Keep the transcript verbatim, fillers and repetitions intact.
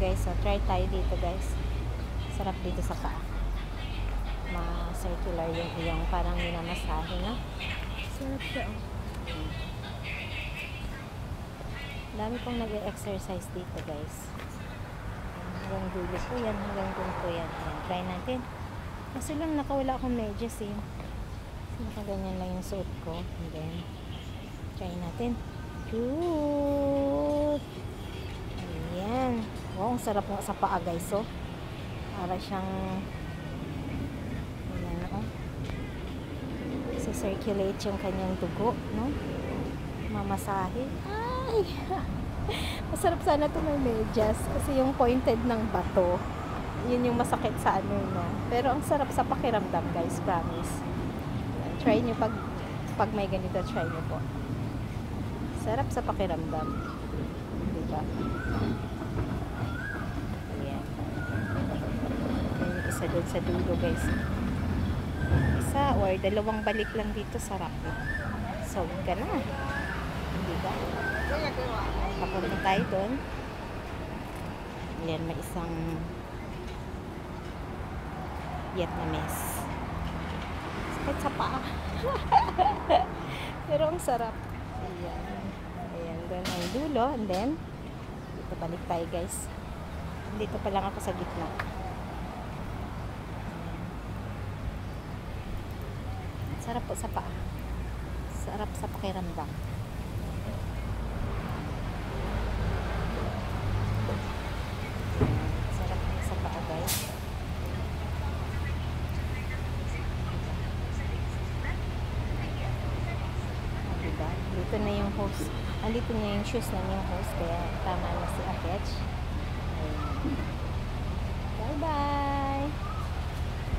guys. So, try tayo dito guys. Sarap dito sa paa. Ma-circular yung iyong parang minamasahe, no? Sarap siya, oh. Dami pong nag-exercise dito guys. Hanggang dulo po yan. Hanggang dulo po yan. Ayan, try natin. Kasi lang nakawala akong medyas eh. Kasi nakaganyan lang yung suot ko. And then, try natin. Good! Ayan. Wow, ang sarap nga sa paa guys, oh. Para siyang ayan, oh. So, circulate yung kanyang dugo, no? Mamasahe. Ay! Masarap sana ito may medyas. Kasi yung pointed ng bato, yun yung masakit sa ano, no? Pero ang sarap sa pakiramdam guys, promise. Ayan, try nyo pag, pag may ganito, try nyo po. Sarap sa pakiramdam. Diba? Ayan. Ayan yung isa doon sa dulo guys. Isa or dalawang balik lang dito, sarap. Solve ka na. Diba? Papunta tayo doon. Ayan, may isang Vietnamese. Sakit sa paa. Pero ang sarap. Ayan. Ayan, doon ang dulo. And then, dito balik tayo guys. Dito pa lang ako sa gitna. Sarap po sa paa. Sarap sa pakiramdam. Sarap sa paa guys. Diba? Dito na yung host. Andito na yung shoes na yung host. Kaya